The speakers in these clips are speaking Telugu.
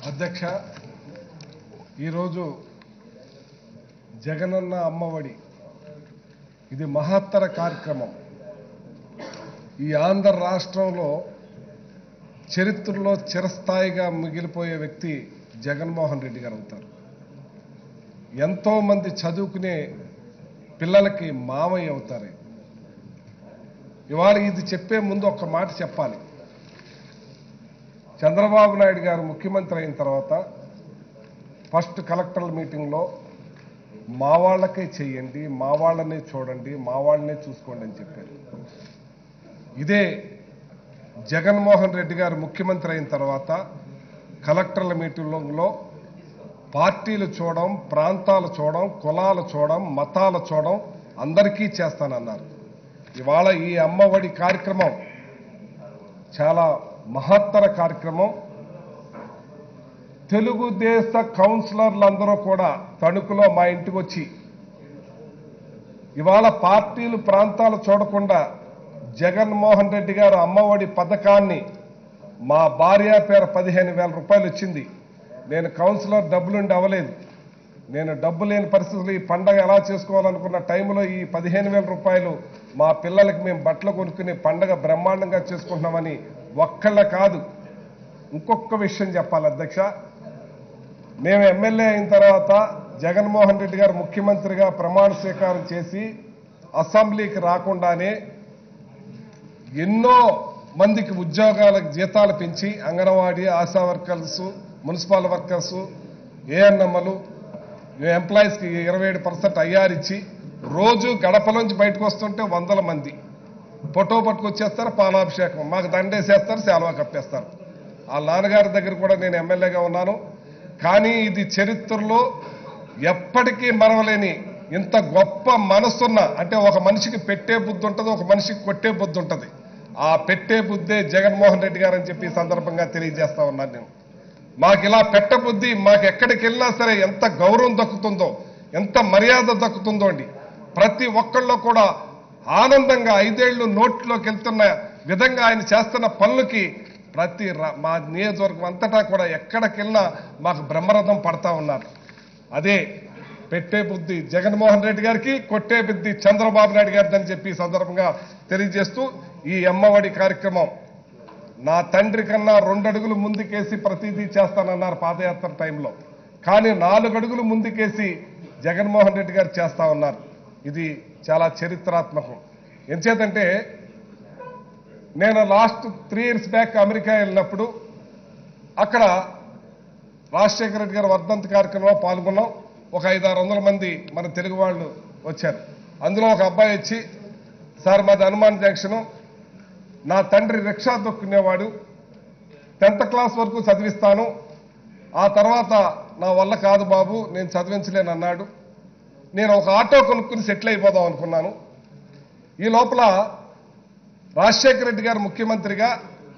అధ్యక్ష ఈరోజు జగనన్న అమ్మఒడి ఇది మహత్తర కార్యక్రమం. ఈ ఆంధ్ర రాష్ట్రంలో చరిత్రలో చిరస్థాయిగా మిగిలిపోయే వ్యక్తి జగన్మోహన్ రెడ్డి గారు అవుతారు. ఎంతో మంది చదువుకునే పిల్లలకి మామయ్య అవుతారు. ఇవాళ ఇది చెప్పే ముందు ఒక్క మాట చెప్పాలి. చంద్రబాబు నాయుడు గారు ముఖ్యమంత్రి అయిన తర్వాత ఫస్ట్ కలెక్టరల్ మీటింగ్లో మా వాళ్ళకే చెయ్యండి, మా వాళ్ళనే చూడండి, మా వాళ్ళనే చూసుకోండి అని చెప్పారు. ఇదే జగన్మోహన్ రెడ్డి గారు ముఖ్యమంత్రి అయిన తర్వాత కలెక్టర్ల మీటింగ్లో పార్టీలు చూడడం, ప్రాంతాలు చూడడం, కులాలు చూడడం, మతాలు చూడడం, అందరికీ చేస్తానన్నారు. ఇవాళ ఈ అమ్మఒడి కార్యక్రమం చాలా మహత్తర కార్యక్రమం. తెలుగుదేశ కౌన్సిలర్లందరూ కూడా తణుకులో మా ఇంటికి వచ్చి ఇవాళ పార్టీలు ప్రాంతాలు చూడకుండా జగన్మోహన్ రెడ్డి గారు అమ్మఒడి పథకాన్ని మా భార్య పేర 15,000 రూపాయలు వచ్చింది. నేను కౌన్సిలర్ డబ్బులుండి అవ్వలేదు. నేను డబ్బు లేని పరిస్థితులు ఈ పండగ ఎలా చేసుకోవాలనుకున్న టైంలో ఈ 15,000 రూపాయలు మా పిల్లలకి మేము బట్టలు కొనుక్కుని పండగ బ్రహ్మాండంగా చేసుకుంటున్నామని ఒక్కళ్ళ కాదు. ఇంకొక విషయం చెప్పాలి అధ్యక్ష, మేము ఎమ్మెల్యే అయిన తర్వాత జగన్మోహన్ రెడ్డి గారు ముఖ్యమంత్రిగా ప్రమాణ స్వీకారం చేసి అసెంబ్లీకి రాకుండానే ఎన్నో మందికి ఉద్యోగాలకు జీతాలు పెంచి anganwadi, ASHA workers, municipal workers, ఏఎన్ఎంలు, ఎంప్లాయీస్కి 27% ఐఆర్ ఇచ్చి రోజు గడపలోంచి బయటకు వస్తుంటే 100 మంది ఫోటో పట్టుకొచ్చేస్తారు, పాలాభిషేకం, మాకు దండేసేస్తారు, సేలవా కప్పేస్తారు. ఆ నాన్నగారి దగ్గర కూడా నేను ఎమ్మెల్యేగా ఉన్నాను. కానీ ఇది చరిత్రలో ఎప్పటికీ మరవలేని ఇంత గొప్ప మనసున్న, అంటే ఒక మనిషికి పెట్టే బుద్ధి ఉంటుంది, ఒక మనిషికి కొట్టే బుద్ధి ఉంటుంది. ఆ పెట్టే బుద్ధే జగన్మోహన్ రెడ్డి గారు అని చెప్పి ఈ సందర్భంగా తెలియజేస్తా ఉన్నాను. నేను మాకు ఇలా పెట్టబుద్ధి, మాకు ఎక్కడికి వెళ్ళినా సరే ఎంత గౌరవం దక్కుతుందో, ఎంత మర్యాద దక్కుతుందో అండి. ప్రతి ఒక్కళ్ళు కూడా ఆనందంగా 5 ఏళ్లు నోట్లోకి వెళ్తున్న విధంగా ఆయన చేస్తున్న పనులకి మా నియోజకవర్గం అంతటా కూడా ఎక్కడికెళ్ళినా మాకు బ్రహ్మరథం పడతా ఉన్నారు. అదే పెట్టే బుద్ధి జగన్మోహన్ రెడ్డి గారికి, కొట్టే బుద్ధి చంద్రబాబు నాయుడు గారికి అని చెప్పి సందర్భంగా తెలియజేస్తూ ఈ అమ్మఒడి కార్యక్రమం నా తండ్రి కన్నా 2 అడుగులు ముందుకేసి ప్రతిదీ చేస్తానన్నారు పాదయాత్ర టైంలో. కానీ 4 అడుగులు ముందుకేసి జగన్మోహన్ రెడ్డి గారు చేస్తా ఉన్నారు. ఇది చాలా చరిత్రాత్మకం. ఎంచేతంటే నేను లాస్ట్ 3 years బ్యాక్ అమెరికా వెళ్ళినప్పుడు అక్కడ రాజశేఖర రెడ్డి గారు వర్ధంతి కార్యక్రమంలో పాల్గొన్నాం. ఒక 500-600 మంది మన తెలుగు వాళ్ళు వచ్చారు. అందులో ఒక అబ్బాయి వచ్చి, సార్ మాది హనుమాన్ జంక్షను, నా తండ్రి రిక్షా దొక్కునేవాడు, 10th క్లాస్ వరకు చదివిస్తాను, ఆ తర్వాత నా వల్ల కాదు బాబు, నేను చదివించలేను అన్నాడు. నేను ఒక ఆటో కొనుక్కుని సెటిల్ అయిపోదాం అనుకున్నాను. ఈ లోపల రాజశేఖర రెడ్డి గారు ముఖ్యమంత్రిగా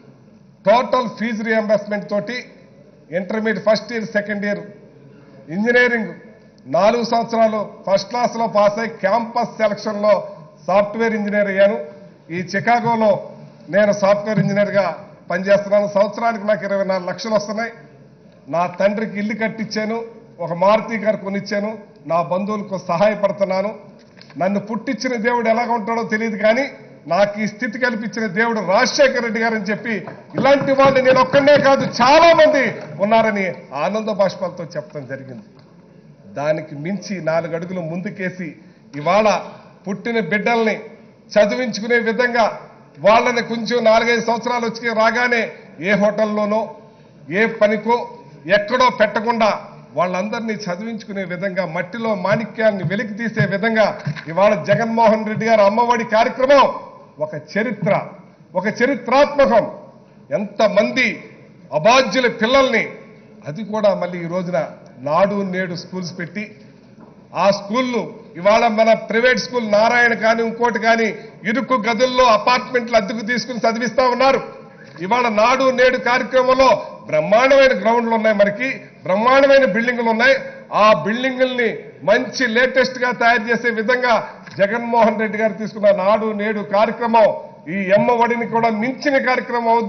టోటల్ ఫీజు రియంబర్స్మెంట్ తోటి intermediate first year, second year, engineering 4 సంవత్సరాలు ఫస్ట్ క్లాస్లో పాస్ అయి క్యాంపస్ సెలక్షన్లో సాఫ్ట్వేర్ ఇంజనీర్ అయ్యాను. ఈ చికాగోలో నేను సాఫ్ట్వేర్ ఇంజనీర్గా పనిచేస్తున్నాను. సంవత్సరానికి నాకు 24 లక్షలు వస్తున్నాయి. నా తండ్రికి ఇల్లు కట్టించాను, ఒక మారుతి గారు కొనిచ్చాను, నా బంధువులకు సహాయపడుతున్నాను. నన్ను పుట్టించిన దేవుడు ఎలాగ ఉంటాడో తెలియదు, కానీ నాకు ఈ స్థితి కల్పించిన దేవుడు రాజశేఖర రెడ్డి గారు అని చెప్పి ఇలాంటి వాళ్ళు నేను ఒక్కనే కాదు చాలా మంది ఉన్నారని ఆనంద బాష్పాలతో చెప్పడం జరిగింది. దానికి మించి 4 అడుగులు ముందుకేసి ఇవాళ పుట్టిన బిడ్డల్ని చదివించుకునే విధంగా వాళ్ళని కొంచెం 4-5 సంవత్సరాలు వచ్చి రాగానే ఏ హోటల్లోనో ఏ పనికో ఎక్కడో పెట్టకుండా వాళ్ళందరినీ చదివించుకునే విధంగా, మట్టిలో మాణిక్యాన్ని వెలికి తీసే విధంగా ఇవాళ జగన్మోహన్ రెడ్డి గారు అమ్మఒడి కార్యక్రమం ఒక చరిత్ర, ఒక చరిత్రాత్మకం. ఎంతమంది అబాధ్యుల పిల్లల్ని, అది కూడా మళ్ళీ ఈ రోజున నాడు నేడు స్కూల్స్ పెట్టి ఆ స్కూళ్ళు ఇవాళ మన ప్రైవేట్ స్కూల్ నారాయణ కానీ ఇంకోటి కానీ ఇరుకు గదుల్లో అపార్ట్మెంట్లు అద్దెకు తీసుకుని చదివిస్తా ఉన్నారు. ఇవాళ నాడు నేడు కార్యక్రమంలో బ్రహ్మాండమైన గ్రౌండ్లు ఉన్నాయి, మనకి బ్రహ్మాండమైన బిల్డింగులు ఉన్నాయి. ఆ బిల్డింగుల్ని మంచి లేటెస్ట్ గా తయారు చేసే విధంగా జగన్మోహన్ రెడ్డి గారు తీసుకున్న నాడు నేడు కార్యక్రమం ఈ అమ్మఒడిని కూడా మించిన కార్యక్రమం అవుద్ది.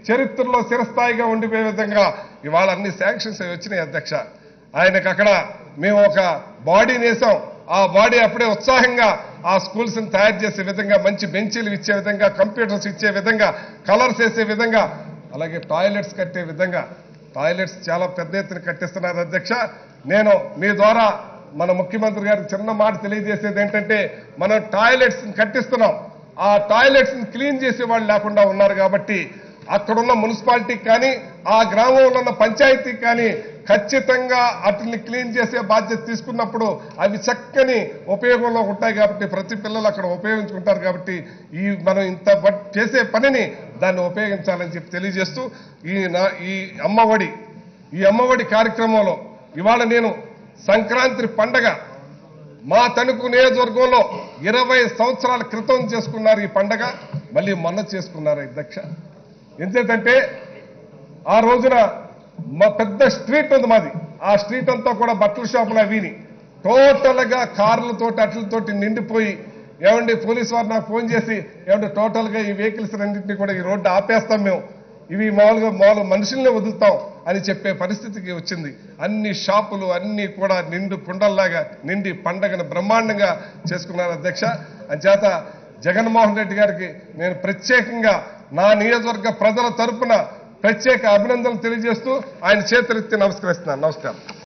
చరిత్రలో చిరస్థాయిగా ఉండిపోయే విధంగా ఇవాళ అన్ని శాంక్షన్స్ వచ్చినాయి అధ్యక్ష. ఆయనకు అక్కడ మేము ఒక బాడీని వేసాం. ఆ బాడీ అప్పుడే ఉత్సాహంగా ఆ స్కూల్స్ ని తయారు చేసే విధంగా, మంచి బెంచీలు ఇచ్చే విధంగా, కంప్యూటర్స్ ఇచ్చే విధంగా, కలర్స్ వేసే విధంగా, అలాగే టాయిలెట్స్ కట్టే విధంగా, టాయిలెట్స్ చాలా పెద్ద ఎత్తున కట్టిస్తున్నారు అధ్యక్ష. నేను మీ ద్వారా మన ముఖ్యమంత్రి గారికి చిన్న మాట తెలియజేసేది ఏంటంటే, మనం టాయిలెట్స్ కట్టిస్తున్నాం. ఆ టాయిలెట్స్ క్లీన్ చేసే వాళ్ళు లేకుండా ఉన్నారు కాబట్టి అక్కడున్న మున్సిపాలిటీకి కానీ ఆ గ్రామంలో ఉన్న పంచాయతీకి కానీ ఖచ్చితంగా వాటిని క్లీన్ చేసే బాధ్యత తీసుకున్నప్పుడు అవి చక్కని ఉపయోగంలో ఉంటాయి కాబట్టి ప్రతి పిల్లలు అక్కడ ఉపయోగించుకుంటారు కాబట్టి మనం ఇంత చేసే పనిని దాన్ని ఉపయోగించాలని చెప్పి తెలియజేస్తూ ఈ అమ్మఒడి కార్యక్రమంలో ఇవాళ నేను సంక్రాంతి పండగ మా తణుకు నియోజకవర్గంలో 20 సంవత్సరాల క్రితం చేసుకున్నారు ఈ పండగ, మళ్ళీ మొన్న చేసుకున్నారు అధ్యక్ష. ఎందుకంటే ఆ రోజున మా పెద్ద స్ట్రీట్ ఉంది మాది. ఆ స్ట్రీట్ అంతా కూడా బట్టల షాపులు అవిని టోటల్ గా కార్లతోటి అట్లతోటి నిండిపోయి, ఏమండి పోలీసు వారు నాకు ఫోన్ చేసి, ఏమంటే టోటల్ గా ఈ వెహికల్స్ అన్నింటినీ కూడా ఈ రోడ్డు ఆపేస్తాం, మేము ఇవి మామూలుగా మనుషుల్ని వదులుతాం అని చెప్పే పరిస్థితికి వచ్చింది. అన్ని షాపులు అన్ని కూడా నిండు కుండల్లాగా నిండి పండగను బ్రహ్మాండంగా చేసుకున్నారు అధ్యక్ష. అంచేత జగన్మోహన్ రెడ్డి గారికి నేను ప్రత్యేకంగా నా నియోజకవర్గ ప్రజల తరపున ప్రత్యేక అభినందనలు తెలియజేస్తూ ఆయన చేతులెత్తి నమస్కరిస్తున్నాను. నమస్కారం.